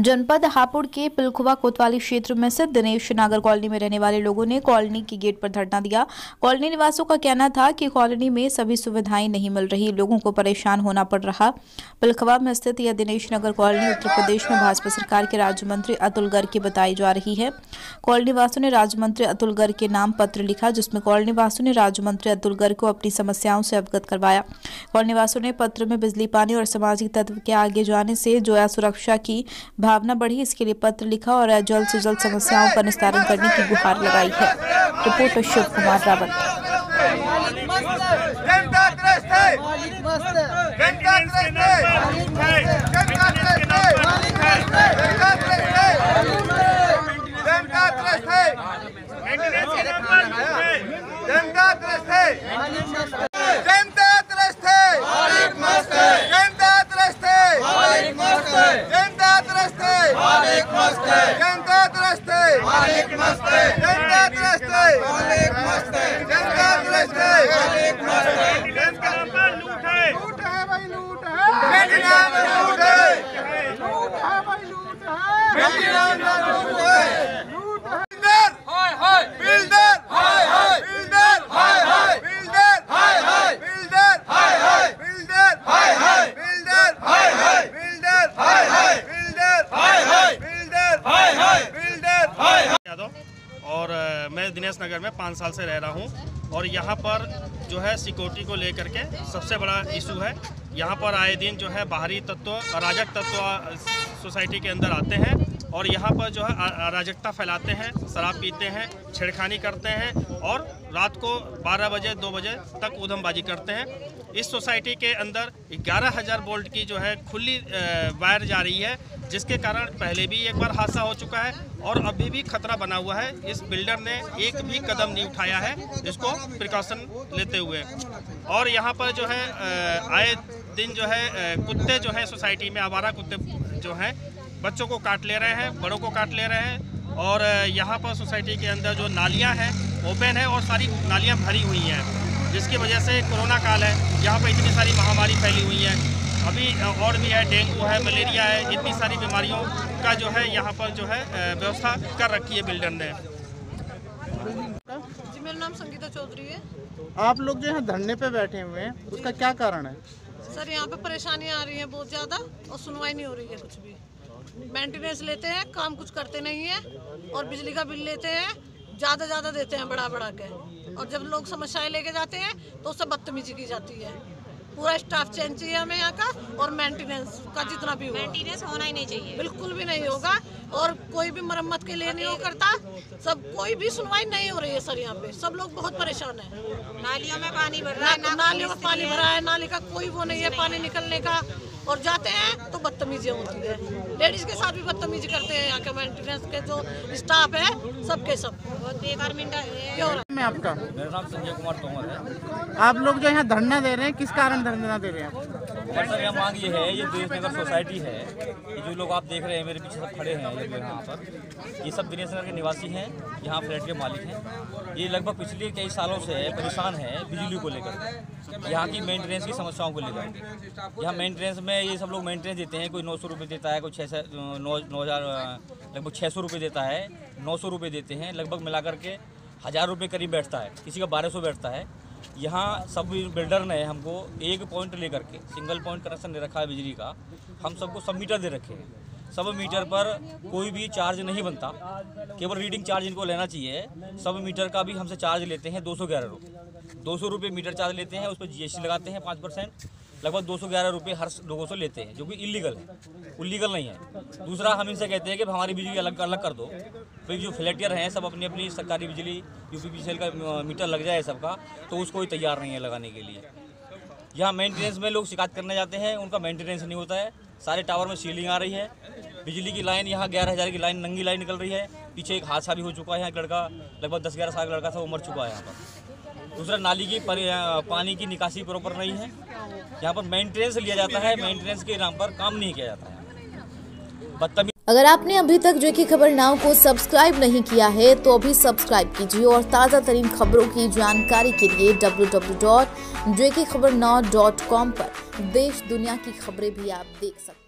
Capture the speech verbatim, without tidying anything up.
जनपद हापुड़ के पिलखुवा कोतवाली क्षेत्र में स्थित दिनेश नगर कॉलोनी में रहने वाले लोगों ने कॉलोनी के गेट पर धरना दिया। कॉलोनी निवासियों का कहना था कि कॉलोनी में सभी सुविधाएं नहीं मिल रही, लोगों को परेशान होना पड़ रहा। पिलखुवा में स्थित यह दिनेश नगर कॉलोनी उत्तर प्रदेश में भाजपा सरकार के राज्य मंत्री अतुल गर्ग की बताई जा रही है। कॉलोनी वासियों ने राज्य मंत्री अतुल गर्ग के नाम पत्र लिखा, जिसमें कॉलोनी वासियों ने राज्य मंत्री अतुल गर्ग को अपनी समस्याओं से अवगत करवाया। कॉलोनी वासियों ने पत्र में बिजली, पानी और सामाजिक तत्व के आगे जाने से जोया सुरक्षा की भावना बढ़ी, इसके लिए पत्र लिखा और जल्द से जल्द समस्याओं का निस्तारण करने की गुहार लगाई है। रिपोर्टर शिव कुमार रावत। और मैं दिनेश नगर में पाँच साल से रह रहा हूँ और यहाँ पर जो है सिक्योरिटी को लेकर के सबसे बड़ा इशू है। यहाँ पर आए दिन जो है बाहरी तत्व, अराजक तत्व सोसाइटी के अंदर आते हैं और यहाँ पर जो है अराजकता फैलाते हैं, शराब पीते हैं, छेड़खानी करते हैं और रात को बारह बजे दो बजे तक ऊधमबाजी करते हैं। इस सोसाइटी के अंदर ग्यारह हज़ार वोल्ट की जो है खुली वायर जा रही है, जिसके कारण पहले भी एक बार हादसा हो चुका है और अभी भी खतरा बना हुआ है। इस बिल्डर ने एक भी कदम नहीं उठाया है इसको प्रिकॉशन लेते हुए। और यहाँ पर जो है आए दिन जो है कुत्ते जो है सोसाइटी में, आवारा कुत्ते जो हैं बच्चों को काट ले रहे हैं, बड़ों को काट ले रहे हैं। और यहाँ पर सोसाइटी के अंदर जो नालियाँ हैं ओपन है और सारी नालियाँ भरी हुई हैं, जिसकी वजह से कोरोना काल है, यहाँ पर इतनी सारी महामारी फैली हुई है। अभी और भी है, डेंगू है, मलेरिया है, इतनी सारी बीमारियों का जो है यहाँ पर जो है व्यवस्था कर रखी है बिल्डर ने। जी, मेरा नाम संगीता चौधरी है। आप लोग जो यहाँ धरने पे बैठे हुए हैं, उसका क्या कारण है? सर, यहाँ पे परेशानियाँ आ रही हैं बहुत ज़्यादा और सुनवाई नहीं हो रही है कुछ भी। मेंटेनेंस लेते हैं, काम कुछ करते नहीं है और बिजली का बिल लेते हैं, ज़्यादा ज़्यादा देते हैं बढ़ा बढ़ा के। और जब लोग समस्याएं लेके जाते हैं तो उससे बदतमीजी की जाती है। पूरा स्टाफ चेंज चाहिए हमें यहाँ का और मेंटेनेंस का जितना भी हो, मेंटेनेंस होना ही नहीं चाहिए, बिल्कुल भी नहीं होगा। और कोई भी मरम्मत के लिए नहीं हो करता, सब कोई भी सुनवाई नहीं हो रही है सर। यहाँ पे सब लोग बहुत परेशान हैं। नालियों में पानी भर रहा है, ना, नालियों में पानी भरा है, नाली का कोई वो नहीं है पानी निकलने का। और जाते हैं तो बदतमीजी होती है, लेडीज के साथ भी बदतमीजी करते हैं। यहाँ के मेंटेनेंस के जो स्टाफ है सबके सब बहुत बेकार मिंटा क्यों। मैं आपका मेरा नाम संजय कुमार तोमर है। आप लोग जो यहाँ धरना दे रहे हैं, किस कारण धरना दे रहे हैं? सर, यह मांग ये है, ये दिनेश नगर सोसाइटी है, ये जो लोग आप देख रहे हैं मेरे पीछे सब खड़े हैं, ये लोग यहाँ पर, ये सब दिनेश नगर के निवासी हैं, यहाँ फ्लैट के मालिक हैं। ये लगभग पिछले कई सालों से परेशान है बिजली को लेकर, यहाँ की मेंटेनेंस की समस्याओं को लेकर। यहाँ मेंटेनेंस में ये सब लोग मेंटेनेंस देते हैं, कोई नौ सौ रुपये देता है, कोई छः सौ नौ नौ हज़ार लगभग छः सौ रुपये देता है, नौ सौ रुपये देते हैं, लगभग मिलाकर के हज़ार रुपये करीब बैठता है, किसी का बारह सौ बैठता है। यहाँ सब बिल्डर ने हमको एक पॉइंट लेकर के सिंगल पॉइंट कनेक्शन दे रखा है बिजली का। हम सबको सब मीटर दे रखे हैं, सब मीटर पर कोई भी चार्ज नहीं बनता, केवल रीडिंग चार्ज इनको लेना चाहिए। सब मीटर का भी हमसे चार्ज लेते हैं दो सौ ग्यारह रुपये दो सौ रुपये मीटर चार्ज लेते हैं, उस पर जी एस टी लगाते हैं पाँच परसेंट, लगभग दो सौ ग्यारह रुपये हर लोगों से लेते हैं, जो कि इलीगल है, इलीगल नहीं है। दूसरा, हम इनसे कहते हैं कि हमारी बिजली अलग अलग कर दो। फिर जो फ्लैटियर हैं सब अपनी अपनी सरकारी बिजली यूपीपीसीएल का मीटर लग जाए सबका, तो उसको ही तैयार नहीं है लगाने के लिए। यहाँ मेंटेनेंस में लोग शिकायत करने जाते हैं, उनका मेंटेनेंस नहीं होता है। सारे टावर में सीलिंग आ रही है, बिजली की लाइन यहाँ ग्यारह हज़ार की लाइन, नंगी लाइन निकल रही है। पीछे एक हादसा भी हो चुका है, यहाँ एक लड़का लगभग दस ग्यारह साल का लड़का था, वो मर चुका है यहाँ पर। दूसरा, नाली की पानी की निकासी प्रॉपर नहीं है। यहाँ पर मेंटेनेंस लिया जाता है, मेंटेनेंस के नाम पर काम नहीं किया जाता है। बदतमीज। अगर आपने अभी तक जो की खबर नाउ को सब्सक्राइब नहीं किया है तो अभी सब्सक्राइब कीजिए और ताज़ा तरीन खबरों की जानकारी के लिए W W W dot J K खबर नाउ डॉट कॉम पर देश दुनिया की खबरें भी आप देख सकते हैं।